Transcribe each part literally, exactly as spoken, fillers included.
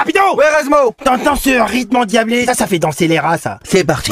Rapido! Ouais, Razmo! T'entends ce rythme endiablé? Ça, ça fait danser les rats, ça. C'est parti.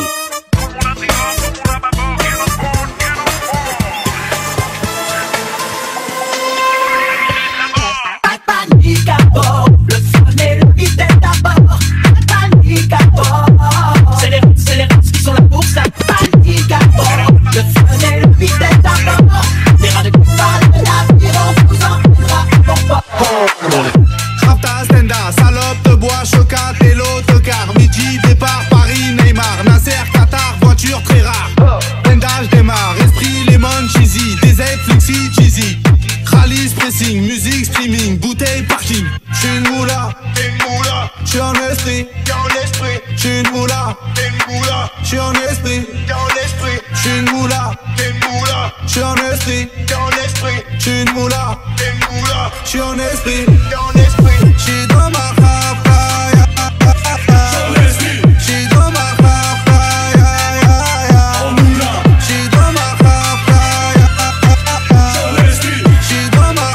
Pas de panique à bord, le fun et le beat est à bord. Pas de panique à bord, c'est les rats, c'est les rats qui sont là pour ça. Pas de panique à bord, le fun et le beat est à bord. Les rats ne coupent pas de navire, on vous en voudra pour pas. Rapta, Stenda, salope de bois, chocat et l'autocar. Midi, départ, Paris, Neymar, Nasser, Qatar, voiture très rare. Endage démarre, esprit, lemon, cheesy, D Z, flexi, cheesy. Rallye, pressing, musique, streaming, bouteille, parking. J'suis une moula, une moula. J'suis en esprit, dans l'esprit. J'suis une moula, une moula. J'suis en esprit, dans l'esprit. J'suis une moula, une moula. J'suis en esprit, dans l'esprit. J'suis une moula, une moula. J'suis en esprit, dans l'esprit. J'suis dans ma rafraille. J'suis dans ma rafraille. J'suis dans ma rafraille. J'suis dans ma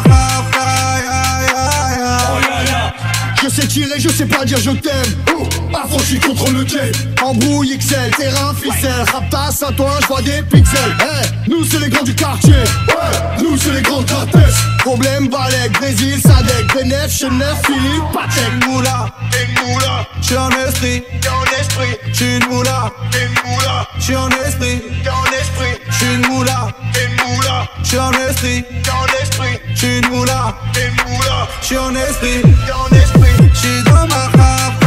rafraille. Je sais tirer, je sais pas dire je t'aime. Oh, affranchi contre le game. Embrouille X L, terrain ficelle. Rapta, Saint-Ouen, je vois des pixels. Hey, nous c'est les grands du quartier. Ouais, nous c'est les grands gratteurs. Problème, Balek, Brésil, Sadek, Benef, Chenef, Philippe, Patek. Une moula, une moula. J'suis en esprit, dans l'esprit. J'suis une moula, une moula. J'suis en esprit, dans l'esprit. J'suis une moula, une moula. J'suis en esprit, dans l'esprit. J'suis une moula, une moula. J'suis en esprit, dans l'esprit. J'suis dans ma rafraille.